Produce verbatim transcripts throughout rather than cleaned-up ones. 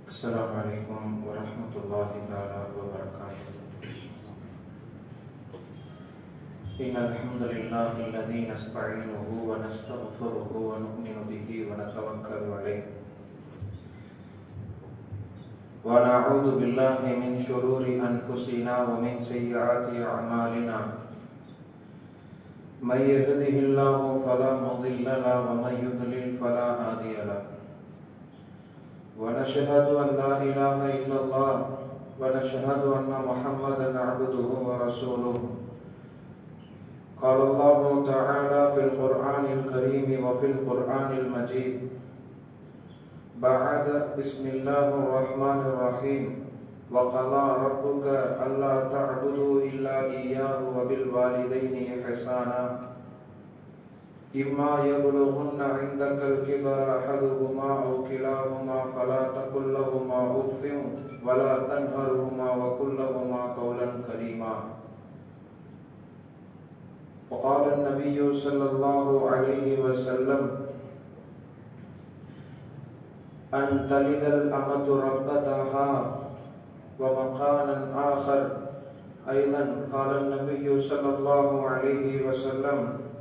السلام عليكم ورحمة الله تعالى وبركاته. إن الحمد لله الذي نستعينه ونستغفره ونؤمن به ونتوكل عليه ونعوذ بالله من شرور أنفسنا ومن سيئات أعمالنا. من يهده الله فلا مضل له ومن يضلل فلا هادي له. ونشهد أن لا إله إلا الله ونشهد أن محمدا عبده ورسوله. قال الله تعالى في القرآن الكريم وفي القرآن المجيد بعد بسم الله الرحمن الرحيم وقضى ربك ألا تعبدوا إلا إياه وبالوالدين إحسانا إما يبلغن عندك الكبر أحدهما أو كلاهما فلا تقل لهما أف ولا تنهرهما وقل لهما قولا كريما. وقال النبي صلى الله عليه وسلم أن تلد الأمة ربتها. ومقالا آخر أيضا قال النبي صلى الله عليه وسلم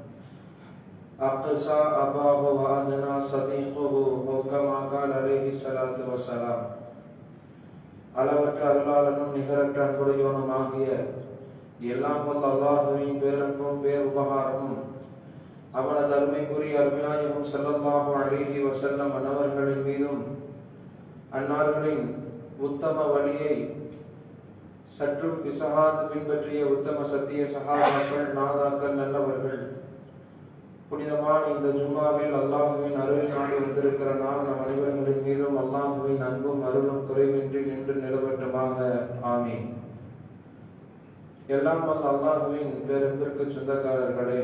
أقصى أباه وأدنى صديقه أو كما قال عليه الصلاة والسلام. அளவற்ற அருளாளனும் நிகரற்ற அன்புடையோனும் ஆகிய எல்லாம் வல்ல அல்லாஹ்வின் பேரன்பும் பேர் உபகாரமும் அவனது அருமைக்குரிய அருமைநாயகம் ஸல்லல்லாஹு அலைஹி வஸல்லம் அன்னவர்களின் மீதும் அன்னார்களின் உத்தம வழியை சற்றும் பிசகாது பின்பற்றிய உத்தம சத்திய சஹாபாக்கள் நாதாக்கள் நல்லவர்கள் புனிதமான இந்த ஜும்மாவில் அல்லாஹ்வின் அருள் நாடி வந்திருக்கிற நாள் நம் அனைவர்களின் மீதும் அல்லாஹ்வின் அன்பும் அருளும் குறைவின்றி நின்று நிலவற்றமாக ஆமீன். எல்லாம் வல்ல அல்லாஹ்வின் பேரன்பிற்கு சொந்தக்காரர்களே,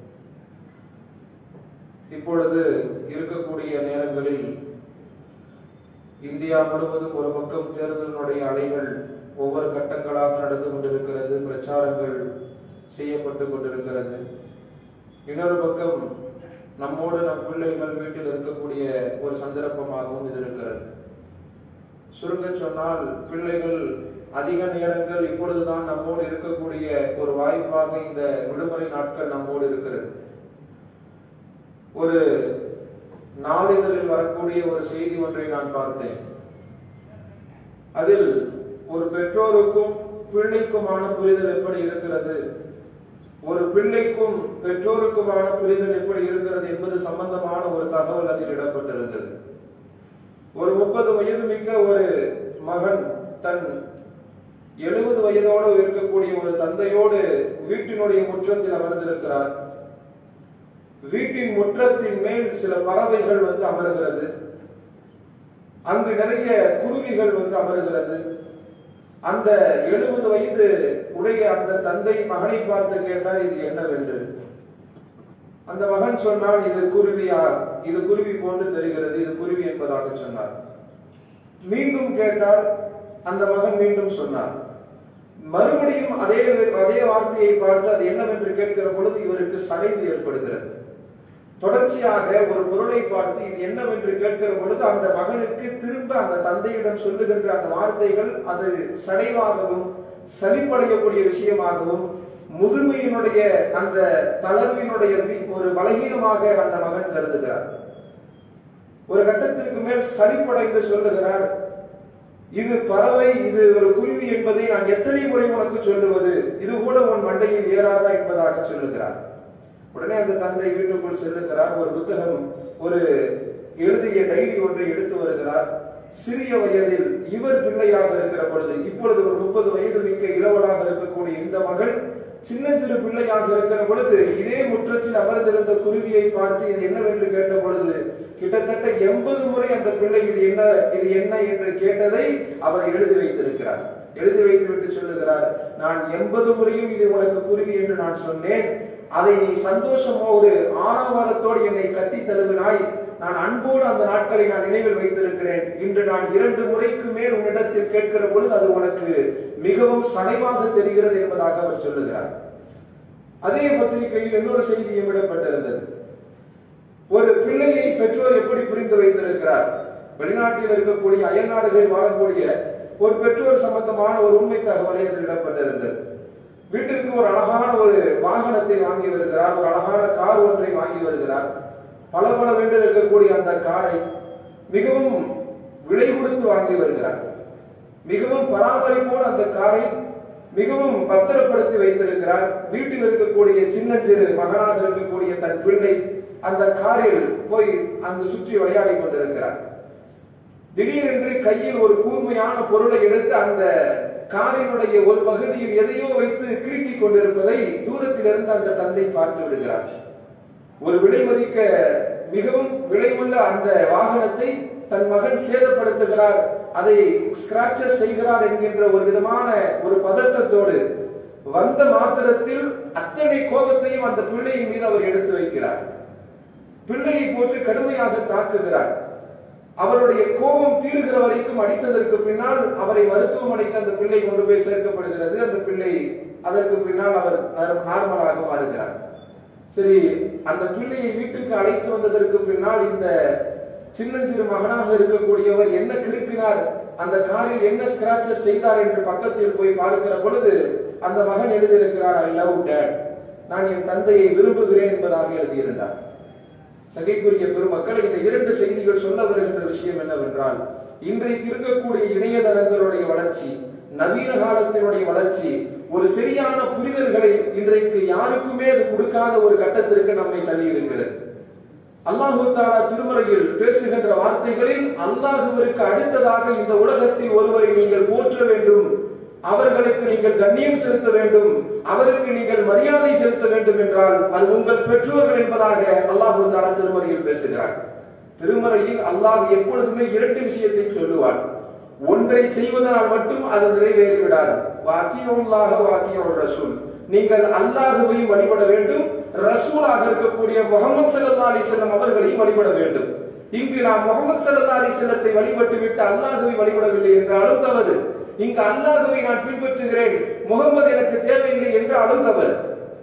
இப்பொழுது இருக்கக்கூடிய நேரங்களில் இந்தியா முழுவதும் ஒரு பக்கம் தேர்தலினுடைய அலைகள் ஒவ்வொரு கட்டங்களாக நடந்து கொண்டிருக்கிறது, பிரச்சாரங்கள் செய்யப்பட்டு கொண்டிருக்கிறது. இன்னொரு பக்கம் நம்மோடு நம் பிள்ளைகள் வீட்டில் இருக்கக்கூடிய ஒரு சந்தர்ப்பமாகவும் இது இருக்கிறது. சுருங்க சொன்னால் பிள்ளைகள் அதிக நேரங்கள் இப்பொழுதுதான் நம்மோடு இருக்கக்கூடிய ஒரு வாய்ப்பாக இந்த விடுமுறை நாட்கள் நம்மோடு இருக்கிறது. ஒரு நாளிதழில் வரக்கூடிய ஒரு செய்தி ஒன்றை நான் பார்த்தேன். அதில் ஒரு பெற்றோருக்கும் பிள்ளைக்குமான புரிதல் எப்படி இருக்கிறது, ஒரு பிள்ளைக்கும் பெற்றோருக்குமான புரிதல் எப்படி இருக்கிறது என்பது சம்பந்தமான ஒரு தகவல் அதில் இடப்பட்டிருக்கிறது. ஒரு முப்பது வயது மிக்க ஒரு மகன் தன் எழுபது வயதோடு இருக்கக்கூடிய ஒரு தந்தையோடு வீட்டினுடைய முற்றத்தில் அமர்ந்திருக்கிறார். வீட்டின் முற்றத்தின் மேல் சில பறவைகள் வந்து அமர்கிறது. அங்கு நிறைய குருவிகள் வந்து அமர்கிறது. அந்த எழுபது வயது உடைய அந்த தந்தை மகனை பார்த்து கேட்டார், இது என்னவென்று. அந்த மகன் சொன்னான், இது குருவியா, இது குருவி போன்று தெரிகிறது, இது குருவி என்பதாக சொன்னார். மீண்டும் கேட்டார், அந்த மகன் மீண்டும் சொன்னார். மறுபடியும் அதே அதே வார்த்தையை பார்த்து அது என்னவென்று கேட்கிற பொழுது இவருக்கு சடைவு ஏற்படுகிறது. தொடர்ச்சியாக ஒரு பொருளை பார்த்து இது என்னவென்று கேட்கிற பொழுது அந்த மகனுக்கு திரும்ப அந்த தந்தையிடம் சொல்லுகின்ற அந்த வார்த்தைகள் அது சடைவாகவும் சலிப்படையக்கூடிய விஷயமாகவும் முதுமையினுடைய அந்த தளர்வினுடைய ஒரு பலகீனமாக அந்த மகன் கருதுகிறார். ஒரு கட்டத்திற்கு மேல் சலிப்படைந்து சொல்லுகிறார், இது பறவை, இது ஒரு குருவி என்பதை நான் எத்தனை முறை உனக்கு சொல்லுவது, இது கூட உன் மண்டையில் ஏறாதா என்பதாக சொல்லுகிறார். உடனே அந்த தந்தை வீட்டுக்குள் செல்லுகிறார். ஒரு புத்தகம், ஒரு எழுதிய டைரி ஒன்றை எடுத்து வருகிறார். சிறிய வயதில் இவர் பிள்ளையாக இருக்கிற பொழுது, இப்பொழுது ஒரு முப்பது வயது மிக்க இளவலாக இருக்கக்கூடிய இந்த மகள் சின்ன சிறு பிள்ளையாக இருக்கிற பொழுது இதே முற்றத்தில் அமர்ந்திருந்த குருவியை பார்த்து இது என்னவென்று கேட்ட பொழுது கிட்டத்தட்ட எண்பது முறை அந்த பிள்ளை இது என்ன இது என்ன என்று கேட்டதை அவர் எழுதி வைத்திருக்கிறார். எழுதி வைத்துவிட்டு சொல்லுகிறார், நான் எண்பது முறையும் இது உனக்கு குருவி என்று நான் சொன்னேன், அதை நீ சந்தோஷமோடு ஆரவாரத்தோடு என்னை கட்டி தழுவினாய். நான் அன்போடு அந்த நாட்களை நான் நினைவில் வைத்திருக்கிறேன். இன்று நான் இரண்டு முறைக்கு மேல் உன்னிடத்தில் கேட்கிற பொழுது அது உனக்கு மிகவும் சடைவாக தெரிகிறது என்பதாக அவர் சொல்லுகிறார். அதே பத்திரிகையில் இன்னொரு செய்தியும் இடப்பட்டிருந்தது. ஒரு பிள்ளையை பெற்றோர் எப்படி புரிந்து வைத்திருக்கிறார், வெளிநாட்டில் இருக்கக்கூடிய அயல் நாடுகளில் வாழக்கூடிய ஒரு பெற்றோர் சம்பந்தமான ஒரு உண்மை தகவலை அதில் இடம்பெற்றிருந்தது. வீட்டிற்கு ஒரு அழகான ஒரு வாகனத்தை வாங்கி வருகிறார், ஒரு அழகான கார் ஒன்றை வாங்கி வருகிறார். பல பல வென்று இருக்கக்கூடிய அந்த காரை மிகவும் விலை கொடுத்து வாங்கி வருகிறார். மிகவும் பராமரிப்போடு அந்த காரை மிகவும் பத்திரப்படுத்தி வைத்திருக்கிறார். வீட்டில் இருக்கக்கூடிய சின்ன சிறு மகனாக இருக்கக்கூடிய தன் பிள்ளை அந்த காரில் போய் அங்கு சுற்றி விளையாடி கொண்டிருக்கிறார். திடீரென்று கையில் ஒரு கூர்மையான பொருளை எடுத்து அந்த காரினுடைய ஒரு பகுதியில் எதையோ வைத்து கிறுக்கிக் கொண்டிருப்பதை தூரத்திலிருந்து அந்த தந்தை பார்த்து விடுகிறார். ஒரு விலை மதிக்க மிகவும் விலையுள்ள அந்த வாகனத்தை தன் மகன் சேதப்படுத்துகிறார், அதை ஸ்கிராச்சஸ் செய்கிறார் என்கின்ற ஒரு விதமான ஒரு பதட்டத்தோடு வந்த மாத்திரத்தில் அத்தனை கோபத்தையும் அந்த பிள்ளையின் மீது அவர் எடுத்து வைக்கிறார். பிள்ளையை போட்டு கடுமையாக தாக்குகிறார். அவருடைய கோபம் தீருகிற வரைக்கும் அடித்ததற்கு பின்னால் அவரை மருத்துவமனைக்கு அந்த பிள்ளை கொண்டு போய் சேர்க்கப்படுகிறது. அந்த பிள்ளை அதற்கு பின்னால் அவர் நார்மலாக மாறுகிறார். சரி, அந்த பிள்ளையை வீட்டுக்கு அழைத்து வந்ததற்கு பின்னால் இந்த சின்னஞ்சிறு மகனாக இருக்கக்கூடியவர் என்ன கிறுக்கினார், அந்த காரில் என்ன ஸ்கிராச்சஸ் செய்தார் என்று பக்கத்தில் போய் பார்க்கிற பொழுது அந்த மகன் எழுதியிருக்கிறார், ஐ லவ் டாட், நான் என் தந்தையை விரும்புகிறேன் என்பதாக எழுதியிருந்தார். சகைக்குரிய பெருமக்கள், இந்த இரண்டு செய்திகள் சொல்ல வருகின்ற விஷயம் என்னவென்றால், இன்றைக்கு இருக்கக்கூடிய இணையதளங்களுடைய வளர்ச்சி, நவீன காலத்தினுடைய வளர்ச்சி ஒரு சரியான புரிதல்களை இன்றைக்கு யாருக்குமே அது கொடுக்காத ஒரு கட்டத்திற்கு நம்மை தள்ளி இருக்கிறது. அல்லாஹு தஆலா திருமறையில் பேசுகின்ற வார்த்தைகளில் அல்லாஹ்விற்கு அடுத்ததாக இந்த உலகத்தில் ஒருவரை நீங்கள் போற்ற வேண்டும், அவர்களுக்கு நீங்கள் கண்ணியம் செலுத்த வேண்டும், அவருக்கு நீங்கள் மரியாதை செலுத்த வேண்டும் என்றால் அது உங்கள் பெற்றோர்கள் என்பதாக அல்லாஹு தஆலா திருமறையில் பேசுகிறார். திருமறையில் அல்லாஹ் எப்பொழுதுமே இரண்டு விஷயத்தை சொல்லுவார். ஒன்றை செய்வதனால் மட்டும் அது நிறைவேறிவிடாது. வாத்தியுல்லாஹ வாத்தியுர் ரசூல், நீங்கள் அல்லாஹ்வையும் வழிபட வேண்டும், ரசூலாக இருக்கக்கூடிய முஹம்மது ஸல்லல்லாஹு அலைஹி வஸல்லம் அவர்களையும் வழிபட வேண்டும். இங்கு நாம் முஹம்மது ஸல்லல்லாஹு அலைஹி வஸல்லத்தை வழிபட்டு விட்டு அல்லாஹ்வை வழிபடவில்லை என்றாலும் தவறு. இங்கு அல்லாஹ்வை நான் பின்பற்றுகிறேன், முகமது எனக்கு தேவையில்லை என்றாலும் தவறு.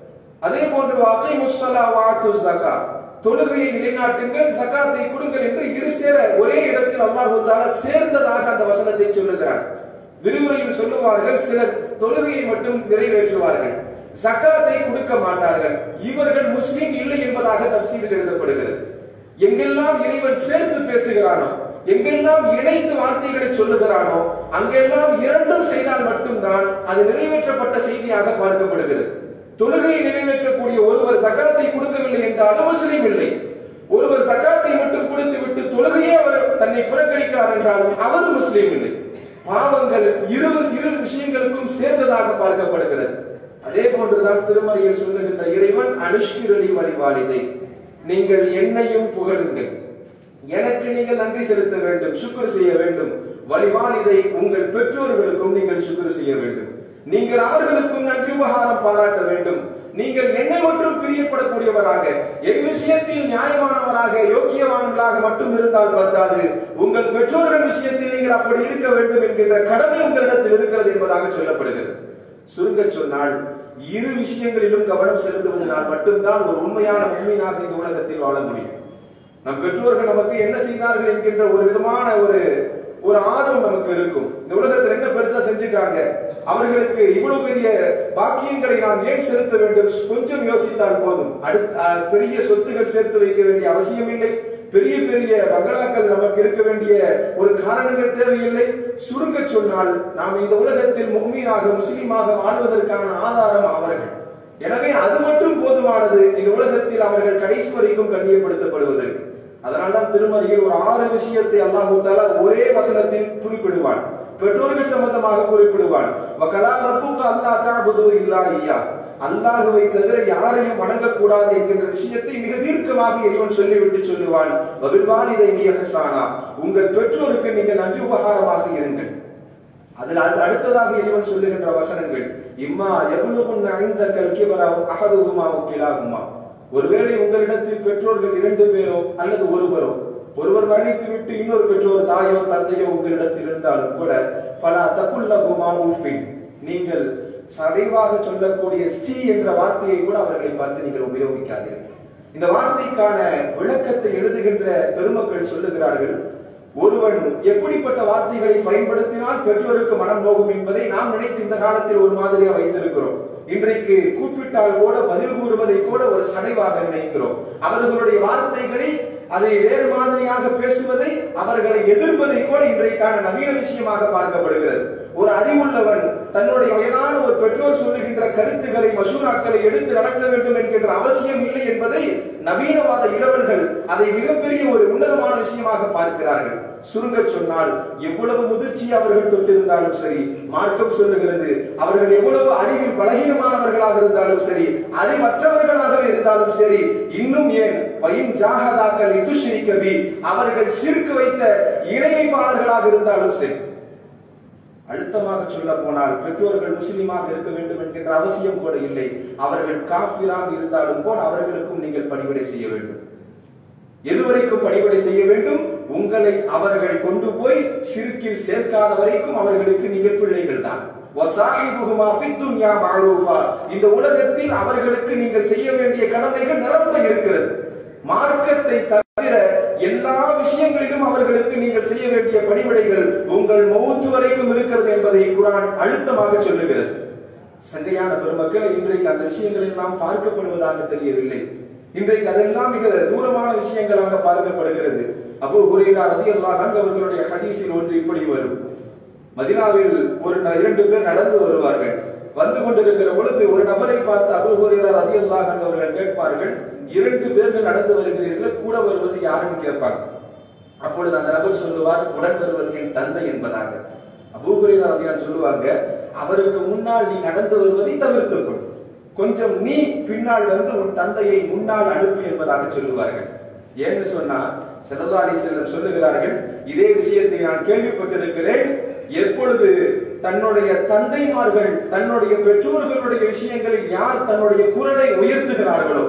அதே போன்று அகீமுஸ் ஸலாஹ வ ஆத்துஸ் ஸகாத், தொழுகையை நிலைநாட்டுங்கள், ஸகாத்தை கொடுங்கள் என்று இரு சேர ஒரே இடத்தில் அல்லாஹ் தஆலா சேர்ந்ததாக அந்த வசனத்தை சொல்லுகிறார். விரிவுரையில் சொல்லுவார்கள், சிலர் தொழுகையை மட்டும் நிறைவேற்றுவார்கள், ஸகாத்தை கொடுக்க மாட்டார்கள், இவர்கள் முஸ்லிம் இல்லை என்பதாக தஃசீரில் எழுதப்படுகிறது. எங்கெல்லாம் இறைவன் சேர்த்து பேசுகிறானோ, எங்கெல்லாம் இணைத்து வார்த்தைகளை சொல்லுகிறானோ, அங்கெல்லாம் இரண்டும் செய்தால் மட்டும்தான் அது நிறைவேற்றப்பட்ட செய்தியாக பார்க்கப்படுகிறது. தொழுகையை நிறைவேற்றக்கூடிய ஒருவர் ஸகாத்தை கொடுக்கவில்லை என்றாலும் முஸ்லிம் இல்லை. ஒருவர் ஸகாத்தை மட்டும் கொடுத்து விட்டு தொழுகையே அவர் தன்னை புறக்கணிக்கிறார் என்றாலும் அவரும் முஸ்லிம் இல்லை. பாவங்கள் இரு இரு விஷயங்களுக்கும் சேர்ந்ததாக பார்க்கப்படுகிறது. அதே போன்றுதான் திருமறையில் சொல்லுகின்ற இறைவன் அனுஷ்கிரலி வழிவாளிதை, நீங்கள் என்னையும் புகழுங்கள், எனக்கு நீங்கள் நன்றி செலுத்த வேண்டும், சுக்ர் செய்ய வேண்டும். வழிவாளிதை, உங்கள் பெற்றோர்களுக்கும் நீங்கள் சுக்ர் செய்ய வேண்டும், நீங்கள் அவர்களுக்கும் நன்றி உபகாரம் பாராட்ட வேண்டும். நீங்கள் என்னை மட்டும் பிரியப்படக்கூடியவராக, என் விஷயத்தில் நியாயமானவராக, யோக்கியவான்களாக மட்டும் இருந்தால் பத்தாது, உங்கள் பெற்றோர்கள் விஷயத்தில் நீங்கள் அப்படி இருக்க வேண்டும் என்கின்ற கடமை உங்களிடத்தில் இருக்கிறது என்பதாக சொல்லப்படுகிறது. சுருங்க சொன்னால், இரு விஷயங்களிலும் கவனம் செலுத்துவதனால் மட்டும்தான் ஒரு உண்மையான முஃமினாக இந்த உலகத்தில் வாழ முடியும். நம் பெற்றோர்கள் நமக்கு என்ன செய்தார்கள் என்கின்ற ஒரு விதமான ஒரு ஒரு ஆர்வம் நமக்கு இருக்கும். இந்த உலகத்தில் என்ன பெருசா செஞ்சுட்டாங்க, அவர்களுக்கு இவ்வளவு பெரிய பாக்கியங்களை நாம் ஏன் செலுத்த வேண்டும், கொஞ்சம் யோசித்தால் போதும். அடுத்த பெரிய சொத்துகள் சேர்த்து வைக்க வேண்டிய அவசியம் இல்லை, பெரிய பெரிய பங்களாக்கள் நமக்கு இருக்க வேண்டிய ஒரு காரணங்கள் தேவையில்லை. சுருங்க சொன்னால், நாம் இந்த உலகத்தில் முஃமினாக முஸ்லிமாக வாழ்வதற்கான ஆதாரம் அவர்கள். எனவே அது மட்டும் போதுமானது இந்த உலகத்தில் அவர்கள் கடைசி வரைக்கும் கண்ணியப்படுத்தப்படுவதற்கு. அதனால்தான் திருமறையில் ஒரு ஆறு விஷயத்தை அல்லாஹ் தஆலா ஒரே வசனத்தில் குறிப்பிடுவான். பெற்றோர்கள் சம்பந்தமாக குறிப்பிடுவான். வகலா ரப்புக அல்லா தஅபுது இல்லா இய்யா, அல்லாஹ்வை தவிர யாரையும் வணங்கக்கூடாது என்கின்ற விஷயத்தை மிக தீர்க்கமாக இறைவன் சொல்லிவிட்டு சொல்லுவான், வபில் வாலிதைனி இஹ்சானா, உங்கள் பெற்றோருக்கு நீங்கள் நன்றி உபகாரமாக இருங்கள். அதில் அடுத்ததாக இறைவன் சொல்லுகின்ற வசனங்கள், இம்மா யபுலுகுன் ஐந்தகல் கிபரா அஹதுஹுமா வ கிலாஹுமா, ஒருவேளை உங்களிடத்தில் பெற்றோர்கள் இரண்டு பேரோ அல்லது ஒருவரோ, ஒருவர் மரணித்து விட்டு இன்னொரு பெற்றோர் தாயோ தந்தையோ உங்களிடத்தில் இருந்தாலும் கூட, ஃபலா தகுல்லஹுமா உஃபின், நீங்கள் சதைவாக சொல்லக்கூடிய ஸ்ரீ என்ற வார்த்தையை கூட அவர்களை பார்த்து நீங்கள் உபயோகிக்காதீர்கள். இந்த வார்த்தைக்கான விளக்கத்தை எழுதுகின்ற பெருமக்கள் சொல்லுகிறார்கள், ஒருவன் எப்படிப்பட்ட வார்த்தைகளை பயன்படுத்தினால் பெற்றோருக்கு மனம் நோகும் என்பதை நாம் நினைத்து இந்த காலத்தில் ஒரு மாதிரியா வைத்திருக்கிறோம். இன்றைக்கு கூப்பிட்டால் கூட பதில் கூறுவதை கூட ஒரு சடைவாக நினைக்கிறோம். அவர்களுடைய வார்த்தைகளை அதை வேறு மாதிரியாக பேசுவதை, அவர்களை எதிர்ப்பதை கூட இன்றைக்கான நவீன விஷயமாக பார்க்கப்படுகிறது. ஒரு அறிவுள்ளவன் தன்னுடைய வயதான ஒரு பெற்றோர் சொல்லுகின்ற கருத்துக்களை, மசூராக்களை எடுத்து நடக்க வேண்டும் என்கின்ற அவசியம் இல்லை என்பதை நவீனவாத இளவல்கள் அதை மிகப்பெரிய ஒரு உன்னதமான விஷயமாக பார்க்கிறார்கள். சுருங்க சொன்னால், எவ்வளவு முதிர்ச்சி அவர்கள் தொட்டிருந்தாலும் சரி, மார்க்கம் சொல்லுகிறது, அவர்கள் எவ்வளவு அறிவில் பலகீனமானவர்களாக இருந்தாலும் சரி, அறிவற்றவர்களாக இருந்தாலும் சரி, இன்னும் ஏன் வயின் ஜாஹதாக்கள் இதுஷ்ரிகபி, அவர்கள் ஷிர்க் வைத்த இணை வைப்பாளர்களாக இருந்தாலும் சரி. அழுத்தமாக சொல்ல போனால், பெற்றோர்கள் முஸ்லிமாக இருக்க வேண்டும் என்கின்ற அவசியம் கூட இல்லை. அவர்கள் காஃபிராக இருந்தாலும் கூட அவர்களுக்கும் நீங்கள் பணிவிடை செய்ய வேண்டும். எதுவரைக்கும் பணிவிடை செய்ய வேண்டும்? உங்களை அவர்கள் கொண்டு போய் ஷிர்கில் சேர்க்காத வரைக்கும் அவர்களுக்கு நீங்கள் பிள்ளைகள் தான். இந்த உலகத்தில் அவர்களுக்கு நீங்கள் செய்ய வேண்டிய கடமைகள் நிரம்ப இருக்கிறது. மார்க்கத்தை தவிர எல்லா விஷயங்களிலும் அவர்களுக்கு நீங்கள் செய்ய வேண்டிய பணிவிடைகள் உங்கள் மௌத் வரைக்கும் இருக்கிறது என்பதை குர்ஆன் அழுத்தமாக சொல்லுகிறது. சங்கையான பெருமக்களை, இன்றைக்கு அந்த விஷயங்கள் எல்லாம் பார்க்கப்படுவதாக தெரியவில்லை. இன்றைக்கு அதெல்லாம் மிக தூரமான விஷயங்களாக பார்க்கப்படுகிறது. அபூ ஹுரைரா ரலியல்லாஹு அன்ஹு அவர்களுடைய ஹதீஸில் ஒன்று இப்படி வரும். மதீனாவில் ஒரு இரண்டு பேர் நடந்து வருவார்கள். வந்து கொண்டிருக்கிற பொழுது ஒரு நபரை பார்த்து அபூ ஹுரைரா ரலியல்லாஹு அன்ஹு அவர்கள் கேட்பார்கள், இரண்டு பேர்கள் நடந்து வருகிறீர்கள், கூட வருவது யாருன்னு கேட்பாங்க. அப்பொழுது அந்த நபர் சொல்லுவார், உடன் வருவது என் தந்தை என்பதாக. அபூ ஹுரைரா ரலியல்லாஹு அன்ஹு சொல்லுவாங்க, அவருக்கு முன்னால் நீ நடந்து வருவதை தவிர்த்துக்கொள், கொஞ்சம் நீ பின்னால் வந்து உன் தந்தையை முன்னால் அனுப்பி என்பதாக சொல்லுவார்கள். ஏன்னு சொன்னா, ஸல்லல்லாஹு அலைஹி வஸல்லம் சொல்லுகிறார்கள், இதே விஷயத்தை நான் கேள்விப்பட்டிருக்கிறேன். எப்பொழுது தன்னுடைய தந்தைமார்கள் தன்னுடைய பெற்றோர்களுடைய விஷயங்களில் யார் தன்னுடைய குரலை உயர்த்துகிறார்களோ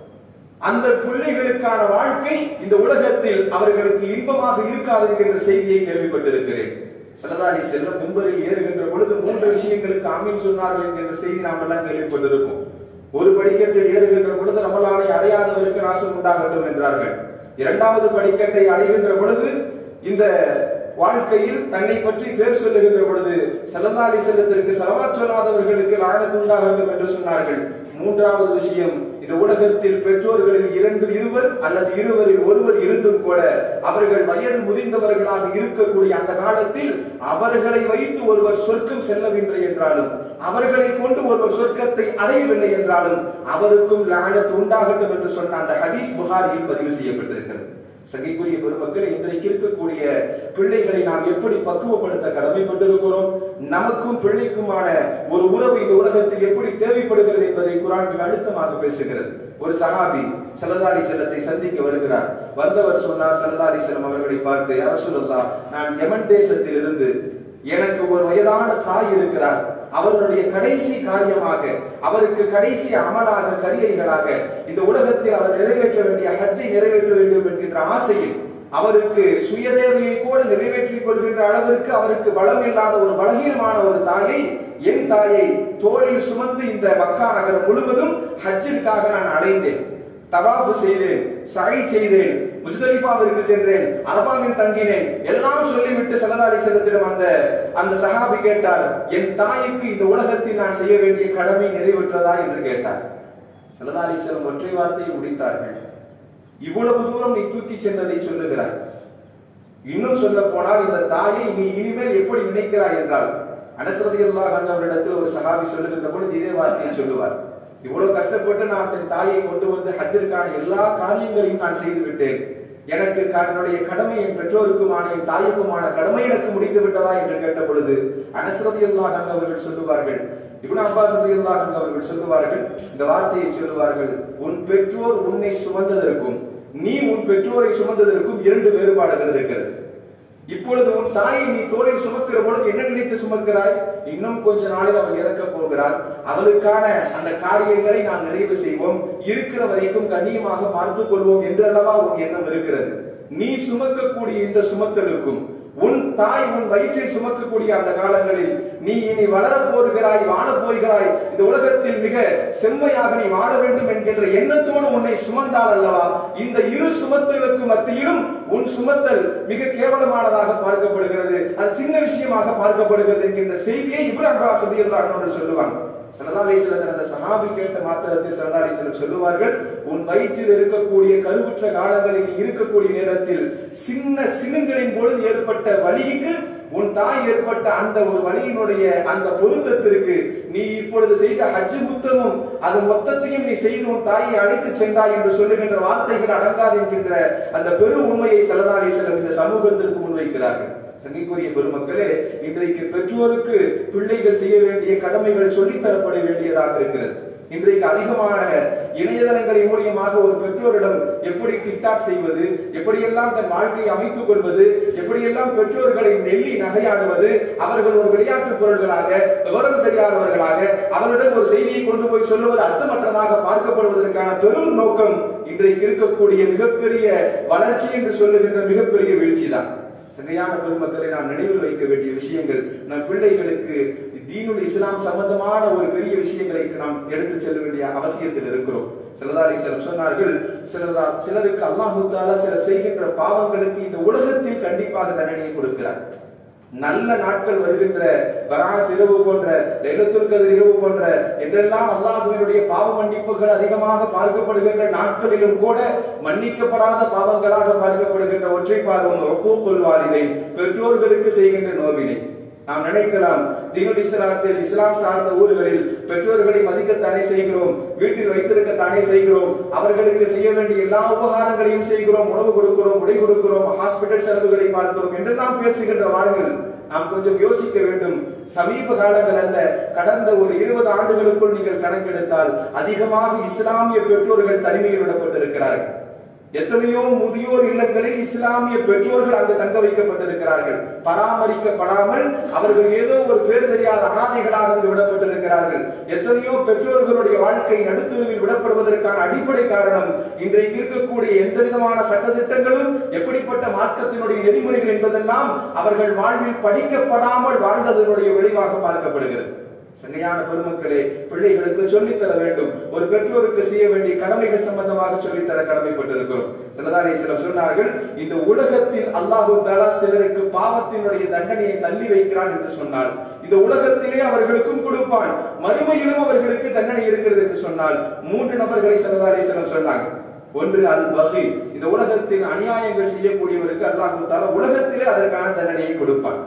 அந்த பிள்ளைகளுக்கான வாழ்க்கை இந்த உலகத்தில் அவர்களுக்கு இன்பமாக இருக்காது என்ற செய்தியை கேள்விப்பட்டிருக்கிறேன். ஸல்லல்லாஹு அலைஹி வஸல்லம் மிம்பரில் ஏறுகின்ற பொழுது மூன்று விஷயங்களுக்கு ஆமீன் சொன்னார்கள் என்கின்ற செய்தி நாம் எல்லாம் கேள்விப்பட்டிருப்போம். ஒரு படிக்கட்டில் ஏறுகின்ற பொழுது ரமலானை அடையாதவருக்கு நாசம் உண்டாகட்டும் என்றார்கள். இரண்டாவது படிக்கட்டை அடைகின்ற பொழுது இந்த வாழ்க்கையில் தன்னை பற்றி பேர் சொல்லுகின்ற பொழுது ஸல்லல்லாஹு அலைஹி வஸல்லத்திற்கு ஸலவாத் சொல்லாதவர்களுக்கு லஅனத் உண்டாகட்டும் என்று சொன்னார்கள். மூன்றாவது விஷயம், இந்த உலகத்தில் பெற்றோர்களில் இரண்டு இருவர் அல்லது இருவரில் ஒருவர் இருந்தும் கூட அவர்கள் வயது முதிர்ந்தவர்களாக இருக்கக்கூடிய அந்த காலத்தில் அவர்களை வைத்து ஒருவர் சொர்க்கம் செல்லவில்லை என்றாலும், அவர்களை கொண்டு ஒருவர் சொர்க்கத்தை அடையவில்லை என்றாலும் அவருக்கும் லஅனத் உண்டாகட்டும் என்று சொன்ன அந்த ஹதீஸ் புகாரியில் பதிவு செய்யப்பட்டிருக்கிறது. சகைக்குரிய பெருமக்களை, இன்றைக்கு இருக்கக்கூடிய பிள்ளைகளை நாம் எப்படி பக்குவப்படுத்த கடமைப்பட்டிருக்கிறோம், நமக்கும் பிள்ளைக்குமான ஒரு உறவு இந்த உலகத்தில் எப்படி தேவைப்படுகிறது என்பதை குர்ஆன் மிக அழுத்தமாக பேசுகிறது. ஒரு சஹாபி ஸல்லல்லாஹு அலைஹி வஸல்லத்தை சந்திக்க வருகிறார். வந்தவர் சொன்னார் ஸல்லல்லாஹு அலைஹி வஸல்லம் அவர்களை பார்த்து, யா ரசூலல்லாஹ், நான் யமன் தேசத்தில் இருந்து எனக்கு ஒரு வயதான தாய் இருக்கிறார். அவருடைய கடைசி காரியமாக, அவருக்கு கடைசி அமலாக, கரியைகளாக இந்த உலகத்தில் அவர் நிறைவேற்ற வேண்டிய ஹஜ்ஜை நிறைவேற்ற வேண்டும் என்கின்ற ஆசையில் அவருக்கு சுயதேவையை கூட நிறைவேற்றிக் கொள்கின்ற அளவிற்கு அவருக்கு பலம் இல்லாத ஒரு பலகீனமான ஒரு தாயை, என் தாயை தோளில் சுமந்து இந்த மக்கா நகரம் முழுவதும் ஹஜ்ஜிற்காக நான் அடைந்தேன். தவாஃப் செய்தேன், சஅய் செய்தேன், முஸ்தலிஃபாவிற்கு சென்றேன், அரபாவில் தங்கினேன், எல்லாம் சொல்லிவிட்டு ஸல்லல்லாஹு அலைஹி வஸல்லத்திடம் அந்த அந்த சஹாபி கேட்டார், என் தாய்க்கு இந்த உலகத்தில் நான் செய்ய வேண்டிய கடமை நிறைவேற்றதா என்று கேட்டார். ஸல்லல்லாஹு அலைஹி வஸல்லம் ஒற்றை வார்த்தையை முடித்தார்கள், இவ்வளவு தூரம் நீ தூக்கி சென்றதை சொல்லுகிறாய். இன்னும் சொல்ல போனால், இந்த தாயை நீ இனிமேல் எப்படி நினைக்கிறாய் என்றால், அனஸ் ரலியல்லாஹு அன்ஹு அவரிடத்தில் ஒரு சஹாபி சொல்லுகின்ற பொழுது இதே வார்த்தையை சொல்லுவார், இவ்வளவு கஷ்டப்பட்டு நான் தன் தாயை கொண்டு வந்து ஹஜ்ஜிற்கான எல்லா காரியங்களையும் நான் செய்து விட்டேன், எனக்கு என்னுடைய கடமை என் பெற்றோருக்குமான என் தாய்க்குமான கடமை எனக்கு முடித்து விட்டதா என்று கேட்ட பொழுது அனஸ் ரலியல்லாஹு அன்ஹு அவர்கள் சொல்லுவார்கள், இப்னு அப்பாஸ் ரலியல்லாஹு அன்ஹு அவர்கள் சொல்லுவார்கள், இந்த வார்த்தையை சொல்லுவார்கள், உன் பெற்றோர் உன்னை சுமந்ததற்கும் நீ உன் பெற்றோரை சுமந்ததற்கும் இரண்டு வேறுபாடுகள் இருக்கிறது. இப்பொழுது உன் தாயை நீ தோளில் சுமக்கிற பொழுது என்ன நினைத்து சுமக்கிறாய்? இன்னும் கொஞ்ச நாளில் அவள் இறக்க போகிறாள், அவளுக்கான அந்த காரியங்களை நாம் நிறைவு செய்வோம், இருக்கிற வரைக்கும் கண்ணியமாக பார்த்துக் கொள்வோம் என்றல்லவா உன் எண்ணம் இருக்கிறது. நீ சுமக்கக்கூடிய இந்த சுமத்தலுக்கும் உன் தாய் உன் வயிற்றில் சுமக்கக்கூடிய அந்த காலங்களில் நீ இனி வளரப் போகிறாய், வாழப் போகிறாய், இந்த உலகத்தில் மிக செம்மையாக நீ வாழ வேண்டும் என்கின்ற எண்ணத்தோடு உன்னை சுமந்தால் அல்லவா இந்த இரு சுமத்தலுக்கு மத்தியிலும் உன் சுமத்தல் மிக கேவலமானதாக பார்க்கப்படுகிறது, அது சின்ன விஷயமாக பார்க்கப்படுகிறது என்கின்ற செய்தியை இப்னு அப்பாஸ் ரலியல்லாஹு அன்ஹு சொல்லுவாங்க. ஸல்லல்லாஹு அலைஹி வஸல்லம் அந்த சஹாபி கேட்ட மாத்திரத்தில் ஸல்லல்லாஹு அலைஹி வஸல்லம் சொல்லுவார்கள், உன் வயிற்றில் இருக்கக்கூடிய கருவுற்ற காலங்களில் இருக்கக்கூடிய நேரத்தில் சின்ன சினுங்களின் பொழுது ஏற்பட்ட வலிக்கு உன் தாய் ஏற்பட்ட அந்த ஒரு வலியினுடைய அந்த பொருத்தத்திற்கு நீ இப்பொழுது செய்த ஹஜ் முத்தமும் அது மொத்தத்தையும் நீ செய்து உன் தாயை அழைத்து சென்றாய் என்று சொல்லுகின்ற வார்த்தைகள் அடங்காது என்கின்ற அந்த பெரும் உண்மையை ஸல்லல்லாஹு அலைஹி வஸல்லம் இந்த சமூகத்திற்கு முன்வைக்கிறார்கள். சங்கிக்குரிய பெருமக்களே, இன்றைக்கு பெற்றோருக்கு பிள்ளைகள் செய்ய வேண்டிய கடமைகள் சொல்லித்தரப்பட வேண்டியதாக இருக்கிறது. இன்றைக்கு அதிகமான இணையதளங்களின் மூலியமாக ஒரு பெற்றோரிடம் எப்படி டிக்டாக் செய்வது, எப்படியெல்லாம் தன் வாழ்க்கையை அமைத்துக் கொள்வது, எப்படியெல்லாம் பெற்றோர்களை நெல்லி நகையாடுவது, அவர்கள் ஒரு விளையாட்டு பொருள்களாக, விவரம் தெரியாதவர்களாக அவர்களிடம் ஒரு செய்தியை கொண்டு போய் சொல்லுவது அர்த்தமற்றதாக பார்க்கப்படுவதற்கான பெரும் நோக்கம் இன்றைக்கு இருக்கக்கூடிய மிகப்பெரிய வளர்ச்சி என்று சொல்லுகின்ற மிகப்பெரிய வீழ்ச்சி தான். சரியான பெருமக்களை நாம் நினைவில் வைக்க வேண்டிய விஷயங்கள், நம் பிள்ளைகளுக்கு தீனுல் இஸ்லாம் சம்பந்தமான ஒரு பெரிய விஷயங்களை நாம் எடுத்து செல்ல வேண்டிய அவசியத்தில் இருக்கிறோம். ஸல்லல்லாஹு அலைஹி வஸல்லம் சொன்னார்கள், சிலருக்கு அல்லாஹ் தஆலா சிலர் செய்கின்ற பாவங்களுக்கு இந்த உலகத்தில் கண்டிப்பாக தண்டனையை கொடுக்கிறார். நல்ல நாட்கள் வருகின்ற பராத் இரவு போன்ற, லைலத்துல் கத்ர் இரவு போன்ற என்றெல்லாம் அல்லாஹ்வினுடைய பாவ மன்னிப்புகள் அதிகமாக பார்க்கப்படுகின்ற நாட்களிலும் கூட மன்னிக்கப்படாத பாவங்களாக பார்க்கப்படுகின்ற ஒற்றை பாவம் உக்கூக்குல் வாலிதைன், பெற்றோர்களுக்கு செய்கின்ற நோவினை. நாம் நினைக்கலாம், தீனுல் இஸ்லாத்தில் இஸ்லாம் சார்ந்த ஊர்களில் பெற்றோர்களை மதிக்க தடை செய்கிறோம், வீட்டில் வைத்திருக்க தடை செய்கிறோம், அவர்களுக்கு செய்ய வேண்டிய எல்லா உபகாரங்களையும் செய்கிறோம், உணவு கொடுக்கிறோம், உடை கொடுக்கிறோம், ஹாஸ்பிட்டல் செலவுகளை பார்க்கிறோம் என்று நாம் பேசுகின்ற வார்கள் நாம் கொஞ்சம் யோசிக்க வேண்டும். சமீப காலங்கள் அல்ல, கடந்த ஒரு இருபது ஆண்டுகளுக்குள் நீங்கள் கணக்கெடுத்தால் அதிகமாக இஸ்லாமிய பெற்றோர்கள் தனிமையில் விடப்பட்டிருக்கிறார்கள். எத்தனையோ முதியோர் இல்லங்களில் இஸ்லாமிய பெற்றோர்கள் அங்கு தங்க வைக்கப்பட்டிருக்கிறார்கள். பராமரிக்கப்படாமல் அவர்கள் ஏதோ ஒரு பேர் தெரியாத அனாதைகளாக அங்கு விடப்பட்டிருக்கிறார்கள். எத்தனையோ பெற்றோர்களுடைய வாழ்க்கை நடுத்தருவில் விடப்படுவதற்கான அடிப்படை காரணம் இன்றைக்கு இருக்கக்கூடிய எந்த விதமான சட்டத்திட்டங்களும் எப்படிப்பட்ட மார்க்கத்தினுடைய நெறிமுறைகள் என்பதெல்லாம் அவர்கள் வாழ்வில் படிக்கப்படாமல் வாழ்ந்ததனுடைய விளைவாக பார்க்கப்படுகிறது. சங்கையான பெருமக்களே, பிள்ளைகளுக்கு சொல்லித்தர வேண்டும். ஒரு பெற்றோருக்கு செய்ய வேண்டிய கடமைகள் சம்பந்தமாக சொல்லித்தர கடமைப்பட்டிருக்கிறோம். ஸல்லல்லாஹு அலைஹி வஸல்லம் சொன்னார்கள், இந்த உலகத்தில் அல்லாஹ் தஆலா சிலருக்கு பாவத்தினுடைய தண்டனையை தள்ளி வைக்கிறான் என்று சொன்னால் இந்த உலகத்திலே அவர்களுக்கும் கொடுப்பான், மறுமையிலும் அவர்களுக்கு தண்டனை இருக்கிறது என்று சொன்னால் மூன்று நபர்களை ஸல்லல்லாஹு அலைஹி வஸல்லம் சொன்னாங்க. ஒன்று அல் பகி, இந்த உலகத்தில் அநியாயங்கள் செய்யக்கூடியவருக்கு அல்லாஹ் தஆலா உலகத்திலே அதற்கான தண்டனையை கொடுப்பான்.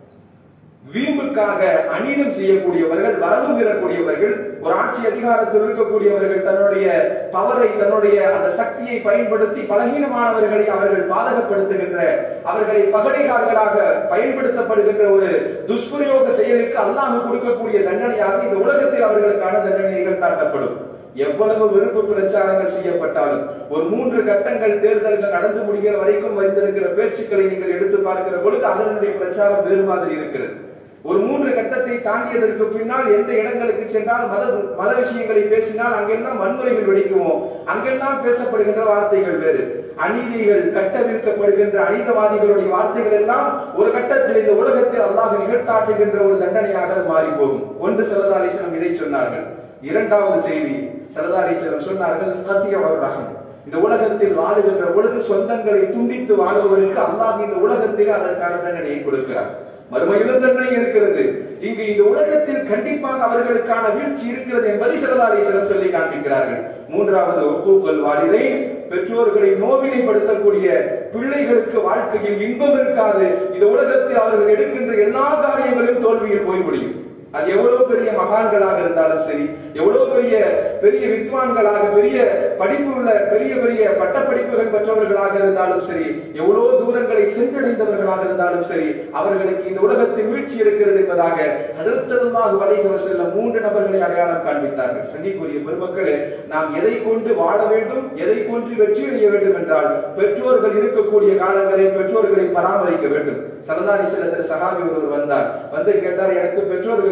வீம்புக்காக அநீதம் செய்யக்கூடியவர்கள், வரவு மீறக்கூடியவர்கள், ஒரு ஆட்சி அதிகாரத்தில் இருக்கக்கூடியவர்கள் தன்னுடைய பவரை, தன்னுடைய அந்த சக்தியை பயன்படுத்தி பலகீனமானவர்களை அவர்கள் பாதகப்படுத்துகின்ற, அவர்களை பகடைகாரர்களாக பயன்படுத்தப்படுகின்ற ஒரு துஷ்பிரயோக செயலுக்கு அல்லாஹ் கொடுக்கக்கூடிய தண்டனையாக இந்த உலகத்தில் அவர்களுக்கான தண்டனைகள் தாட்டப்படும். எவ்வளவு விருப்பு பிரச்சாரங்கள் செய்யப்பட்டாலும் ஒரு மூன்று கட்டங்கள் தேர்தல்கள் நடந்து முடிகிற வரைக்கும் வைத்திருக்கிற பேச்சுக்களை நீங்கள் எடுத்து பார்க்கிற பொழுது அதனுடைய பிரச்சாரம் வேறு மாதிரி இருக்கிறது. ஒரு மூன்று கட்டத்தை தாண்டியதற்கு பின்னால் எந்த இடங்களுக்கு சென்றால் மத மத விஷயங்களை பேசினால் அங்கெல்லாம் வன்முறைகள் வெடிக்குமோ, அங்கெல்லாம் பேசப்படுகின்ற வார்த்தைகள் வேறு. அநீதிகள் கட்டவிழ்க்கப்படுகின்ற அநீதவாதிகளுடைய வார்த்தைகள் எல்லாம் ஒரு கட்டத்தில் இந்த உலகத்தில் அல்லாஹ் நிகழ்த்தாட்டுகின்ற ஒரு தண்டனையாக மாறி போகும். ஒன்று ஸல்லல்லாஹு அலைஹி வஸல்லம் இதை சொன்னார்கள். இரண்டாவது செய்தி, ஸல்லல்லாஹு அலைஹி வஸல்லம் சொன்னார்கள், கத்தியவர் ரஹம், இந்த உலகத்தில் வாழுகின்ற பொழுது சொந்தங்களை துண்டித்து வாழ்பவருக்கு அல்லாஹ் இந்த உலகத்தில் அதற்கான தண்டனையை கொடுக்கிறார். மறுமையிலும் தண்டனை இருக்கிறது. இங்கு இந்த உலகத்தில் கண்டிப்பாக அவர்களுக்கான வீழ்ச்சி இருக்கிறது என்பதை ஸல்லல்லாஹு அலைஹி வஸல்லம் சொல்லி காண்பிக்கிறார்கள். மூன்றாவது உக்கூக்குல் வாலிதைன், பெற்றோர்களை நோவினைப்படுத்தக்கூடிய பிள்ளைகளுக்கு வாழ்க்கையில் இன்பம் இருக்காது. இந்த உலகத்தில் அவர்கள் எடுக்கின்ற எல்லா காரியங்களும் தோல்வியில் போய் முடியும். அது எவ்வளவு பெரிய மகான்களாக இருந்தாலும் சரி, எவ்வளவு பெரிய பெரிய வித்வான்களாக, பெரிய படிப்பு உள்ள பெரிய பெரிய பட்டப்படிப்புகள் பெற்றவர்களாக இருந்தாலும் சரி, எவ்வளவு தூரங்களை சென்றடைந்தவர்களாக இருந்தாலும் சரி, அவர்களுக்கு இந்த உலகத்தில் வீழ்ச்சி இருக்கிறது என்பதாக ஹஜ்ரத் ஸல்லல்லாஹு அலைஹி வஸல்லம் மூன்று நபர்களை அடையாளம் காண்பித்தார்கள். சங்கிக்குரிய பெருமக்களே, நாம் எதை கொண்டு வாழ வேண்டும், எதை கொண்டு வெற்றி அடைய வேண்டும் என்றால் பெற்றோர்கள் இருக்கக்கூடிய காலங்களில் பெற்றோர்களை பராமரிக்க வேண்டும். ஸல்லல்லாஹு அலைஹி வஸல்லம் சஹாபி ஒருவர் வந்தார். வந்து கேட்டார், எனக்கு பெற்றோர்கள்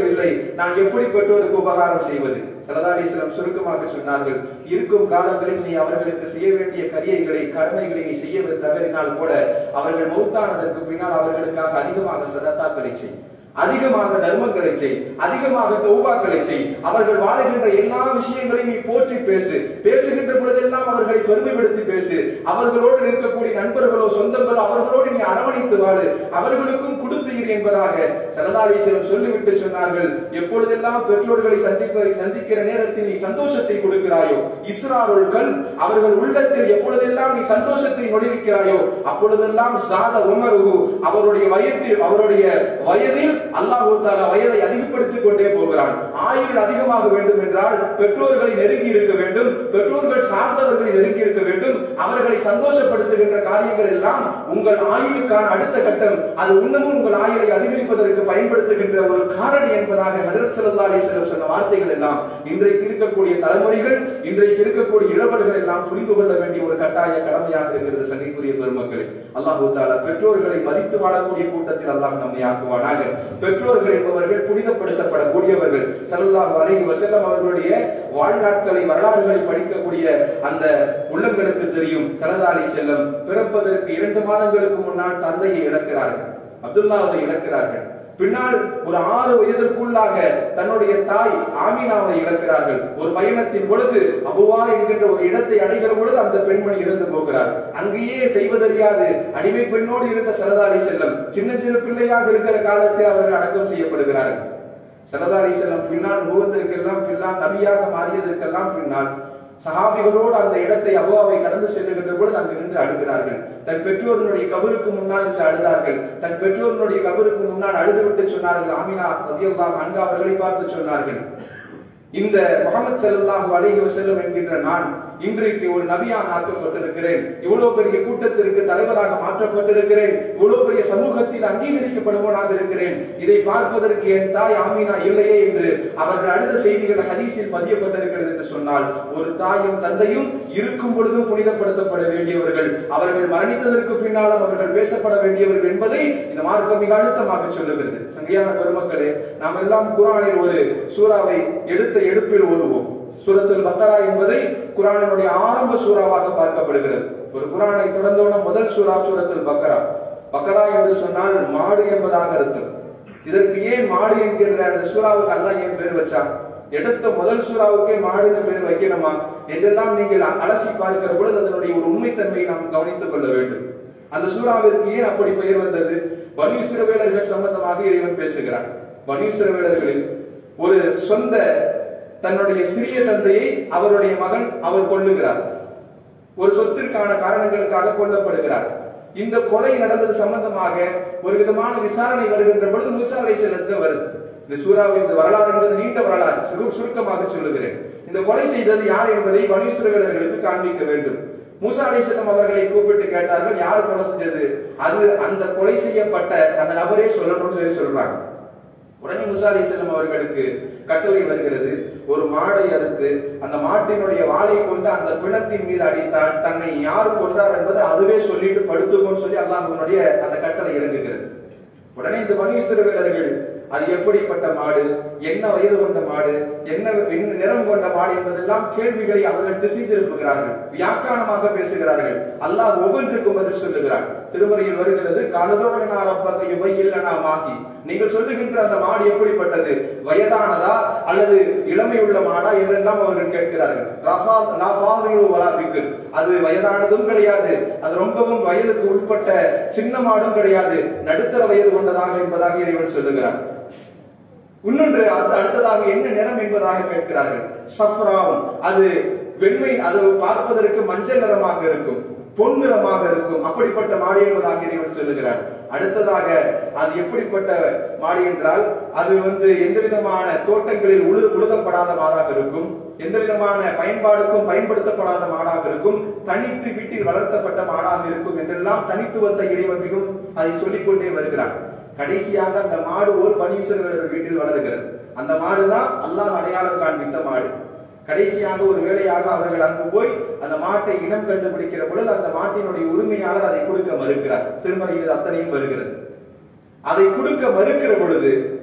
இல்லை, நான் எப்படி பெற்றோருக்கு உபகாரம் செய்வது? ஸல்லல்லாஹு அலைஹி வஸல்லம் சுருக்கமாக சொன்னார்கள், இருக்கும் காலங்களில் நீ அவர்களுக்கு செய்ய வேண்டிய கரியைகளை கடமைகளை நீ செய்ய தவறினால் கூட அவர்கள் மௌத்தானதற்கு பின்னால் அவர்களுக்காக அதிகமாக சதகாக்களை செய், அதிகமாக தர்மங்களை செய், அதிகமாக தௌபாக்களை செய். அவர்கள் வாழுகின்ற எல்லா விஷயங்களையும் நீ போற்றி பேசு. பேசுகின்ற பொழுதெல்லாம் அவர்களை பெருமைப்படுத்தி பேசு. அவர்களோடு இருக்கக்கூடிய நண்பர்களோ சொந்தங்களோ அவர்களோடு நீ அரவணைத்து வாழு, அவர்களுக்கும் கொடுத்து இரு என்பதாக ஸல்லல்லாஹு அலைஹி வஸல்லம் சொல்லிவிட்டு சொன்னார்கள், எப்பொழுதெல்லாம் பெற்றோர்களை சந்திப்பதை சந்திக்கிற நேரத்தில் நீ சந்தோஷத்தை கொடுக்கிறாயோ, இஸ்ராருல் கல், அவர்கள் உள்ளத்தில் எப்பொழுதெல்லாம் நீ சந்தோஷத்தை நுழைவிக்கிறாயோ அப்பொழுதெல்லாம் சாத உமருஹு, அவருடைய வயதில் அவருடைய வயதில் அல்லாஹ் தஆலா வயதை அதிகப்படுத்திக் கொண்டே போகிறான். ஆயுள் அதிகமாக வேண்டும் என்றால் பெற்றோர்களை நெருங்கி இருக்க வேண்டும், பெற்றோர்கள் சார்ந்தவர்களை நெருங்கி இருக்க வேண்டும். அவர்களை சந்தோஷப்படுத்துகின்ற காரியங்கள் எல்லாம் உங்கள் ஆயுளுக்கான அடுத்த கட்டம். அது இன்னமும் உங்கள் ஆயுளை அதிகரிப்பதற்கு பயன்படுத்துகின்ற ஒரு காரணி என்பதாக ஹஜ்ரத் ஸல்லல்லாஹு அலைஹி வஸல்லம் சொன்ன வார்த்தைகள் எல்லாம் இன்றைக்கு இருக்கக்கூடிய தலைமுறைகள், இன்றைக்கு இருக்கக்கூடிய இளவல்கள் எல்லாம் புரிந்து கொள்ள வேண்டிய ஒரு கட்டாய கடமையாக இருக்கிறது. சங்கைக்குரிய பெருமக்களே, அல்லாஹ் தஆலா பெற்றோர்களை மதித்து வாழக்கூடிய கூட்டத்தில் அல்லாஹ் நம்மை ஆக்குவானாக. பெற்றோர்கள் என்பவர்கள் புனிதப்படுத்தப்படக்கூடியவர்கள். ஸல்லல்லாஹு அலைஹி வஸல்லம் அவர்களுடைய வாழ்நாட்களை வரலாறுகளை படிக்கக்கூடிய அந்த உள்ளங்களுக்கு தெரியும், ஸல்லல்லாஹு அலைஹி வஸல்லம் பிறப்பதற்கு இரண்டு மாதங்களுக்கு முன்னால் தந்தையை இழக்கிறார்கள், அப்துல்லாவை இழக்கிறார்கள். பின்னால் ஒரு ஆறு வயதிற்குள்ளாக தன்னுடைய தாய் ஆமினாவை இழக்கிறார்கள். ஒரு பயணத்தின் பொழுது அபுவா என்கின்ற ஒரு இடத்தை அடைகிற பொழுது அந்த பெண்மணி இறந்து போகிறார். அங்கேயே செய்வதறியாது அடிமை பெண்ணோடு இருந்த ஸல்லல்லாஹு அலைஹி வஸல்லம் சின்ன சிறு பிள்ளையாக இருக்கிற காலத்தில் அவர்கள் அடக்கம் செய்யப்படுகிறார்கள். ஸல்லல்லாஹு அலைஹி வஸல்லம் பின்னால் நுபுவத்திற்கெல்லாம் பின்னால் நபியாக மாறியதற்கெல்லாம் பின்னால் சஹாபிகளோடு அந்த இடத்தை அபுவாவை கடந்து செல்லுகின்ற பொழுது அங்கு நின்று அழுகிறார்கள். தன் பெற்றோருடைய கபருக்கு முன்னால் நின்று அழுதார்கள். தன் பெற்றோருடைய கபருக்கு முன்னால் அழுதுவிட்டு சொன்னார்கள், ஆமினா ரலியல்லாஹு அன்ஹா அவர்களை பார்த்து சொன்னார்கள், இந்த முஹம்மது ஸல்லல்லாஹு அலைஹி வஸல்லம் என்கின்ற நான் இன்றைக்கு ஒரு நபியாக ஆக்கப்பட்டிருக்கிறேன், இவ்வளவு பெரிய கூட்டத்திற்கு தலைவராக மாற்றப்பட்டிருக்கிறேன், இவ்வளவு பெரிய சமூகத்தில் அங்கீகரிக்கப்படுவனாக இருக்கிறேன். இதை பார்ப்பதற்கு என் தாய் ஆமினா இல்லையே என்று அவர்கள் அடுத்த செய்திகள் ஹதீஸில் பதியப்பட்டிருக்கிறது என்று சொன்னால், ஒரு தாயும் தந்தையும் இருக்கும் பொழுதும் புனிதப்படுத்தப்பட வேண்டியவர்கள், அவர்கள் மரணித்ததற்கு பின்னாலும் அவர்கள் பேசப்பட வேண்டியவர்கள் என்பதை இந்த மார்க்கம் மிக அழுத்தமாக சொல்லுகிறது. சங்கையான பெருமக்களே, நாம் எல்லாம் குர்ஆனில் ஒரு சூறாவை எடுத்த எடுப்பில் ஓதுவோம். சூரத்துல் பக்கரா என்பதை குர்ஆனினுடைய ஆரம்ப சூறாவாக பார்க்கப்படுகிறது. ஒரு குர்ஆனை தொடர்ந்தோன முதல் சூரா சூரத்துல் பக்கரா. பக்கரா என்று சொன்னால் மாடு என்பதாக அர்த்தம். இதற்கு ஏன் மாடு என்கின்ற அந்த சூறாவுக்கு அல்லாஹ் ஏன் பேர் வச்சான்? எடுத்த முதல் சூறாவுக்கே மாடுன்னு பேர் வைக்கணுமா என்றெல்லாம் நீங்கள் அலசி பார்க்கிற பொழுது அதனுடைய ஒரு உண்மைத்தன்மையை நாம் கவனித்துக் கொள்ள வேண்டும். அந்த சூறாவிற்கு ஏன் அப்படி பெயர் வந்தது? பனி இஸ்ரவேலர்கள் சம்பந்தமாக இறைவன் பேசுகிறார். பனி இஸ்ரவேலர்களில் ஒரு சொந்த தன்னுடைய சிறிய தந்தையை அவருடைய மகன் அவர் கொல்லுகிறார். ஒரு சொத்திற்கான காரணங்களுக்காக கொல்லப்படுகிறார். இந்த கொலை நடந்தது சம்பந்தமாக ஒரு விதமான விசாரணை வருகின்ற பொழுது மூசா அலைஹிஸ்ஸலாம் வருது. இந்த சூறாவின் இந்த வரலாறு என்பது நீண்ட வரலாறு, சுருக்கமாக சொல்லுகிறேன். இந்த கொலை செய்தது யார் என்பதை பனி இஸ்ரவேலர்களுக்கு காண்பிக்க வேண்டும். மூசா அலைஹிஸ்ஸலாம் அவர்களை கூப்பிட்டு கேட்டார்கள், யார் கொலை செஞ்சது? அது அந்த கொலை செய்யப்பட்ட அந்த நபரே சொல்லணும்னு சொல்றாங்க. உடனே மூசா அலைஹிஸ்ஸலாம் அவர்களுக்கு கட்டளை வருகிறது, ஒரு மாடை அறுத்து அந்த மாட்டினுடைய வாளை கொண்டு அந்த பிணத்தின் மீது அடித்தால் தன்னை யார் கொன்றார் என்பதை அதுவே சொல்லிட்டு படுத்துக்கோன்னு சொல்லி அல்லாஹ்வுடைய அந்த கட்டளை இறங்குகிறது. உடனே இந்த பனி இஸ்ரவேலர்கள் அது எப்படிப்பட்ட மாடு, என்ன வயது கொண்ட மாடு, என்ன நிறம் கொண்ட மாடு என்பதெல்லாம் கேள்விகளை அவர்கள் திசை திருப்புகிறார்கள், வியாக்கியானமாக பேசுகிறார்கள். அல்லாஹ் ஒவ்வொன்றுக்கும் பதில் சொல்லுகிறார். திருமறையில் வருகிறது, காலதோரனாகி நீங்கள் சொல்லுகின்ற அந்த மாடு எப்படிப்பட்டது, வயதானதா அல்லது இளமை உள்ள மாடா என்றெல்லாம் அவர்கள் கேட்கிறார்கள். அது வயதானதும் கிடையாது, அது ரொம்பவும் வயதுக்கு உட்பட்ட சின்ன மாடும் கிடையாது, நடுத்தர வயது கொண்டதாக என்பதாக இறைவன் சொல்லுகிறார். இன்னொன்று அடுத்ததாக என்ன நிறம் என்பதாக கேட்கிறார்கள். சஃப்ராவும், அது வெண்மை, அது பார்ப்பதற்கு மஞ்சள் நிறமாக இருக்கும், பொன் நிறமாக இருக்கும், அப்படிப்பட்ட மாடு என்பதாக இறைவன் சொல்லுகிறார். அடுத்ததாக அது எப்படிப்பட்ட மாடு என்றால் அது வந்து எந்த விதமான தோட்டங்களில் உழு உழுதப்படாத மாடாக இருக்கும், எந்த விதமான பயன்பாடுக்கும் பயன்படுத்தப்படாத மாடாக இருக்கும், தனித்து வீட்டில் வளர்த்தப்பட்ட மாடாக இருக்கும் என்றெல்லாம் தனித்துவத்தை இறைவன் மிகவும் அதை சொல்லிக்கொண்டே வருகிறார். கடைசியாக அந்த மாடு ஒரு பனி இஸ்ரவேலர் வீட்டில் வளர்கிறது. அந்த மாடுதான் அல்லாஹ் அடையாளம் காண்பித்த மாடு. கடைசியாக ஒரு வேளையாக அவர்கள் அங்கு போய் அந்த மாட்டை இனம் கண்டுபிடிக்கிற பொழுது அந்த மாட்டினுடைய உரிமையாளர் அதை கொடுக்க மறுக்கிறார். திருமறையில் அத்தனையும் வருகிறது. அதை கொடுக்க மறுக்கிற பொழுது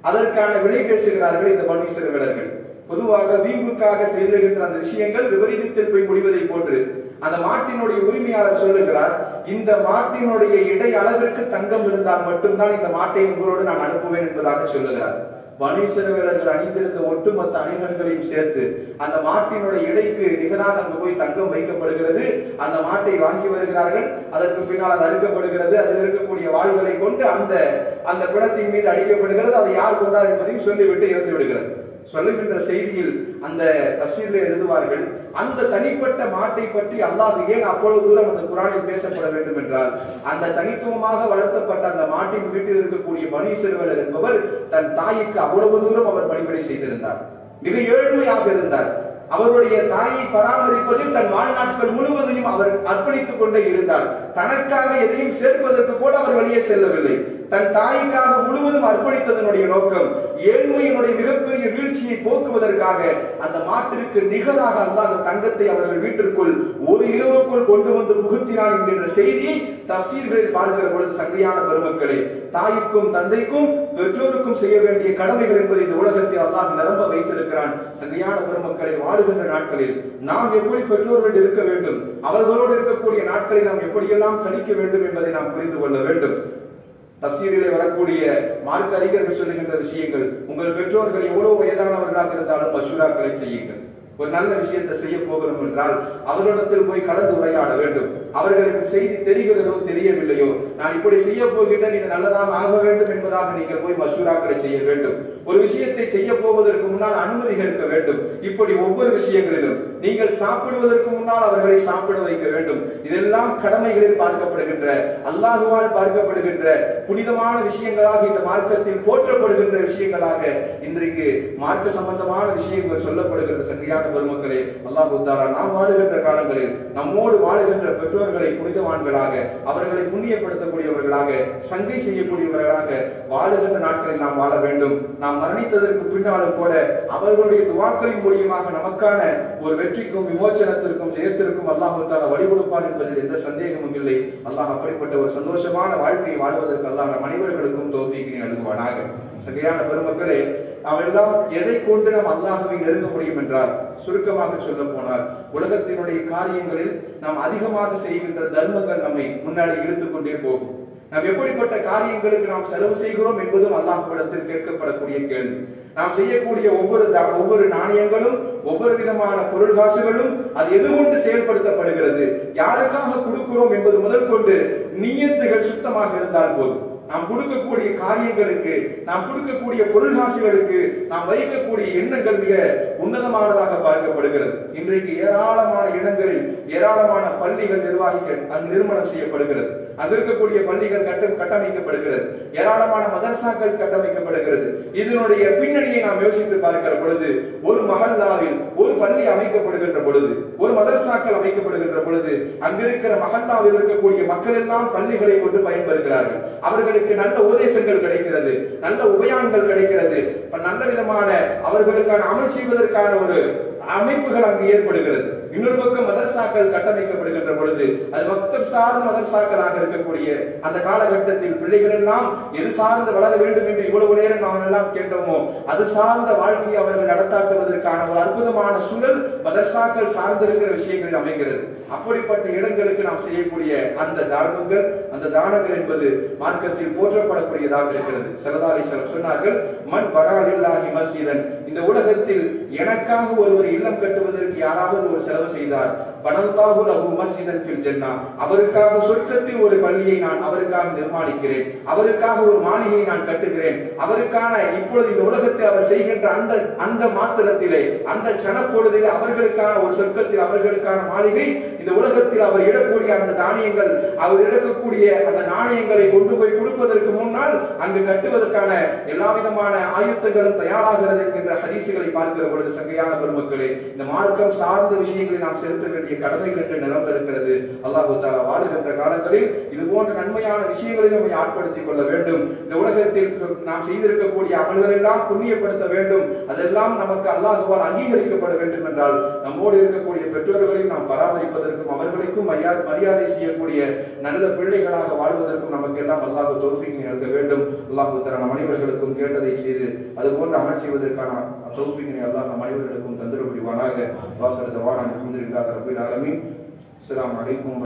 அதற்கான விலை பேசுகிறார்கள் இந்த பனு இஸ்ரவேலர்கள். பொதுவாக வீம்புக்காக செய்துகின்ற அந்த விஷயங்கள் விபரீதத்தில் போய் முடிவதை போன்று அந்த மாட்டினுடைய உரிமையாளர் சொல்லுகிறார், இந்த மாட்டினுடைய இடை அளவிற்கு தங்கம் இருந்தால் மட்டும்தான் இந்த மாட்டை உங்களோடு நான் அனுப்புவேன் என்பதாக சொல்லுகிறார். பனு இஸ்ரவேலர்கள் அணிந்திருந்த ஒட்டுமொத்த அணிகளையும் சேர்த்து அந்த மாட்டினுடைய இடைக்கு நிகராக அங்கு போய் தங்கம் வைக்கப்படுகிறது. அந்த மாட்டை வாங்கி வருகிறார்கள். அதற்கு பின்னால் அது அறுக்கப்படுகிறது. அதில் இருக்கக்கூடிய வாள்களை கொண்டு அந்த அந்த பிணத்தின் மீது அடிக்கப்படுகிறது. அதை யார் கொண்டார் என்பதையும் சொல்லிவிட்டு இறந்து விடுகிறது. சொல்லுகின்ற செய்தியில் அந்த தஃசீரில் எழுதுவார்கள், அந்த தனிப்பட்ட மாட்டை பற்றி அல்லாஹ் ஏன் அவ்வளவு தூரம் அந்த குர்ஆனில் பேசப்பட வேண்டும் என்றால், அந்த தனித்துவமாக வளர்த்தப்பட்ட அந்த மாட்டின் வீட்டில் இருக்கக்கூடிய பனு இஸ்ரவேலர் என்பவர் தன் தாய்க்கு அவ்வளவு தூரம் அவர் பணிபடை செய்திருந்தார். மிக ஏழ்மையாக இருந்தார். அவருடைய தாயை பராமரிப்பதில் தன் வாழ்நாட்கள் முழுவதையும் அவர் அர்ப்பணித்துக் கொண்டே இருந்தார். தனக்காக எதையும் சேர்ப்பதற்கு கூட அவர் வெளியே செல்லவில்லை. தன் தாய்க்காக முழுவதும் அர்ப்பணித்ததனுடைய நோக்கம் ஏழ்மையினுடைய மிகப்பெரிய வீழ்ச்சியை போக்குவதற்காக அந்த மாட்டிற்கு நிகராக அல்லாஹ் தங்கத்தை அவர்கள் வீட்டிற்குள் ஒரு இரவுக்குள் கொண்டு வந்து புகுத்தினார் என்கின்ற செய்தியை தஃசீர்களில் பார்க்கிற பொழுது, சங்கையான பெருமக்களே, தாய்க்கும் தந்தைக்கும் பெற்றோருக்கும் செய்ய வேண்டிய கடமைகள் என்பதை இந்த உலகத்தில் அல்லாஹ் நிரம்ப வைத்திருக்கிறான். சங்கையான பெருமக்களை, வாழுகின்ற நாட்களில் நாம் எப்படி பெற்றோர்கள் இருக்க வேண்டும், அவர்களோடு இருக்கக்கூடிய நாட்களை நாம் எப்படியெல்லாம் கழிக்க வேண்டும் என்பதை நாம் புரிந்து கொள்ள வேண்டும். தஃசீரிலே வரக்கூடிய மார்க்க அறிஞர்கள் சொல்லுகின்ற விஷயங்கள், உங்கள் பெற்றோர்கள் எவ்வளவு வயதானவர்களாக இருந்தாலும் மஷூராக்களை செய்யுங்கள். ஒரு நல்ல விஷயத்தை செய்ய போகிறோம் என்றால் அவர்களிடத்தில் போய் கலந்து உரையாட வேண்டும். அவர்களுக்கு செய்தி தெரிகிறதோ தெரியவில்லையோ, நான் இப்படி செய்ய போகின்றேன், இது நல்லதாக ஆக வேண்டும் என்பதாக நீங்கள் போய் மஷூராக்களை செய்ய வேண்டும். ஒரு விஷயத்தை செய்ய போவதற்கு முன்னால் அனுமதி கேட்க வேண்டும். இப்படி ஒவ்வொரு விஷயங்களிலும் நீங்கள் சாப்பிடுவதற்கு முன்னால் அவர்களை சாப்பிட வைக்க வேண்டும். இதெல்லாம் கடமைகளில் பார்க்கப்படுகின்ற, அல்லாஹுவால் பார்க்கப்படுகின்ற புனிதமான விஷயங்களாக, இந்த மார்க்கத்தில் போற்றப்படுகின்ற விஷயங்களாக இன்றைக்கு மார்க்க சம்பந்தமான விஷயங்கள் சொல்லப்படுகின்ற சங்கையான பெருமக்களே, அல்லாஹ் தஆலா நாம் வாழுகின்ற காலங்களில் நம்மோடு வாழுகின்ற பெற்றோர்களை புனிதவான்களாக, அவர்களை புண்ணியப்படுத்தக்கூடியவர்களாக, சங்கை செய்யக்கூடியவர்களாக வாழுகின்ற நாட்களில் நாம் வாழ வேண்டும். நாம் மரணித்ததற்கு பின்னாலும் கூட அவர்களுடைய துஆக்களின் மூலமாக நமக்கான ஒரு வெற்றிக்கும் விமோச்சனத்திற்கும் ஜெயத்திற்கும் அல்லாஹ் தஆலா வழி கொடுப்பான் என்பதில் எந்த சந்தேகமும் இல்லை. அல்லாஹ் அப்படிப்பட்ட ஒரு சந்தோஷமான வாழ்க்கையை வாழ்வதற்கு அல்லாஹ் நம் அனைவர்களுக்கும் தௌஃபீக்கினை நல்குவானாக. சங்கையான பெருமக்களே, நாம் எல்லாம் எதை கொண்டு நாம் அல்லாஹ்வை நெருங்க முடியும் என்றால், சுருக்கமாக சொல்ல போனால், உலகத்தினுடைய காரியங்களில் நாம் அதிகமாக செய்கின்ற தர்மங்கள் நம்மை முன்னாடி இழுத்துக் கொண்டே போகும். நாம் எப்படிப்பட்ட காரியங்களுக்கு நாம் செலவு செய்கிறோம் என்பதும் அல்லாஹ்விடத்தில் கேட்கப்படக்கூடிய கேள்வி. நாம் செய்யக்கூடிய ஒவ்வொரு ஒவ்வொரு நாணயங்களும், ஒவ்வொரு விதமான பொருள் காசுகளும் அது எது கொண்டு செயல்படுத்தப்படுகிறது, யாருக்காக கொடுக்கிறோம் என்பது முதல் கொண்டு நியத்துகள் சுத்தமாக இருந்தால் போதும். நாம் கொடுக்கக்கூடிய காரியங்களுக்கு, நாம் கொடுக்கக்கூடிய பொருள் காசுகளுக்கு நாம் வைக்கக்கூடிய எண்ணங்கள் மிக உன்னதமானதாக பார்க்கப்படுகிறது. இன்றைக்கு ஏராளமான இடங்களில் ஏராளமான பள்ளிகள் நிர்வாகிகள் அங்கு நிர்மாணம் செய்யப்படுகிறது. அங்கு இருக்கக்கூடிய பள்ளிகள் கட்டம் கட்டமைக்கப்படுகிறது. ஏராளமான மதரசாக்கள் கட்டமைக்கப்படுகிறது. இதனுடைய பின்னணியை நாம் யோசித்து பார்க்கிற பொழுது, ஒரு மஹல்லாவில் ஒரு பள்ளி அமைக்கப்படுகின்ற பொழுது, ஒரு மதரசாக்கள் அமைக்கப்படுகின்ற பொழுது, அங்கு இருக்கிற மஹல்லாவில் இருக்கக்கூடிய மக்கள் எல்லாம் பள்ளிகளை கொண்டு பயன்பெறுகிறார்கள். அவர்களுக்கு நல்ல உபதேசங்கள் கிடைக்கிறது, நல்ல உபயான்கள் கிடைக்கிறது, நல்ல விதமான அவர்களுக்கான அமல் செய்வதற்கான ஒரு அமைப்புகள் அங்கு ஏற்படுகிறது. இன்னொரு பக்கம் மதரசாக்கள் கட்டமைக்கப்படுகின்ற பொழுது, அது மக்தப் சார்ந்த மதரசாக்களாக இருக்கக்கூடிய அந்த காலகட்டத்தில் பிள்ளைகள் எல்லாம் எது சார்ந்து வளர வேண்டும் என்று இவ்வளவு நேரம் நாம் எல்லாம் கேட்டோமோ, அது சார்ந்த வாழ்க்கையை அவர்கள் நடத்தாக்குவதற்கான ஒரு அற்புதமான சூழல் மதரசாக்கள் சார்ந்திருக்கிற விஷயங்களில் அமைகிறது. அப்படிப்பட்ட இடங்களுக்கு நாம் செய்யக்கூடிய அந்த தானங்கள், அந்த தானங்கள் என்பது மார்க்கத்தில் போற்றப்படக்கூடியதாக இருக்கிறது. ஸல்லல்லாஹு அலைஹி வஸல்லம் சொன்னார்கள், மன் பனா லில்லாஹி மஸ்ஜிதன், இந்த உலகத்தில் எனக்காக ஒருவர் இல்லம் கட்டுவதற்கு யாராவது ஒரு செலவு செய்தார், பனல்லாஹு லஹு மஸ்ஜிதன் ஃபில் ஜன்னah, அவருக்காக சொர்க்கத்தில் ஒரு பள்ளியை நான் அவருக்காக நிர்மாணிக்கிறேன், அவருக்காக ஒரு மாளிகையை நான் கட்டுகிறேன், அவருக்கான இப்பொழுது இந்த உலகத்தில் அவர் செய்கின்ற அந்த அந்த மாத்திரத்திலே, அந்த சனப்பொழுதிலே அவர்களுக்கான ஒரு சொர்க்கத்தில் அவர்களுக்கான மாளிகை, இந்த உலகத்தில் அவர் இடக்கூடிய அந்த தானியங்கள், அவர் இடக்கக்கூடிய அந்த நாணயங்களை கொண்டு போய் கொடுப்பதற்கு முன்னால் அங்கு கட்டுவதற்கான எல்லா விதமான ஆயுதங்களும் தயாராகிறது என்கின்ற ஹதீசுகளை பார்க்கிற பொழுது, சங்கையான பெருமக்களே, இந்த மார்க்கம் சார்ந்த விஷயங்களை நாம் செலுத்த வேண்டிய கடமைகள் என்று நிரம்ப இருக்கிறது. அல்லாஹ் தஆலா வாழுகின்ற காலங்களில் இது போன்ற நன்மையான விஷயங்களை நம்மை ஆட்படுத்திக் கொள்ள வேண்டும். இந்த உலகத்தில் நாம் செய்திருக்கக்கூடிய அமல்கள் எல்லாம் புண்ணியப்படுத்த வேண்டும். அதெல்லாம் நமக்கு அல்லாஹ்வால் அங்கீகரிக்கப்பட வேண்டும் என்றால், நம்மோடு இருக்கக்கூடிய பெற்றோர்களையும் நாம் பராமரிப்பதற்கும் அவர்களுக்கும் மரியாதை செய்யக்கூடிய நல்ல பிள்ளைகளாக வாழ்வதற்கும் நமக்கு எல்லாம் அல்லாஹ் தௌஃபீக் நல்க வேண்டும். அல்லாஹ் தஆலா நம் அனைவர்களுக்கும் கேட்டதை செய்து அதுபோன்று அமல் செய்வதற்கான தௌஃபீக்கினை அல்லாஹ் நம் அனைவர்களுக்கும் தந்திர புரிவானாக. வாஹிரு தஅவானா அல்ஹம்துலில்லாஹி ரப்பில் ஆலமீன். அஸ்ஸலாமு அலைக்கும்.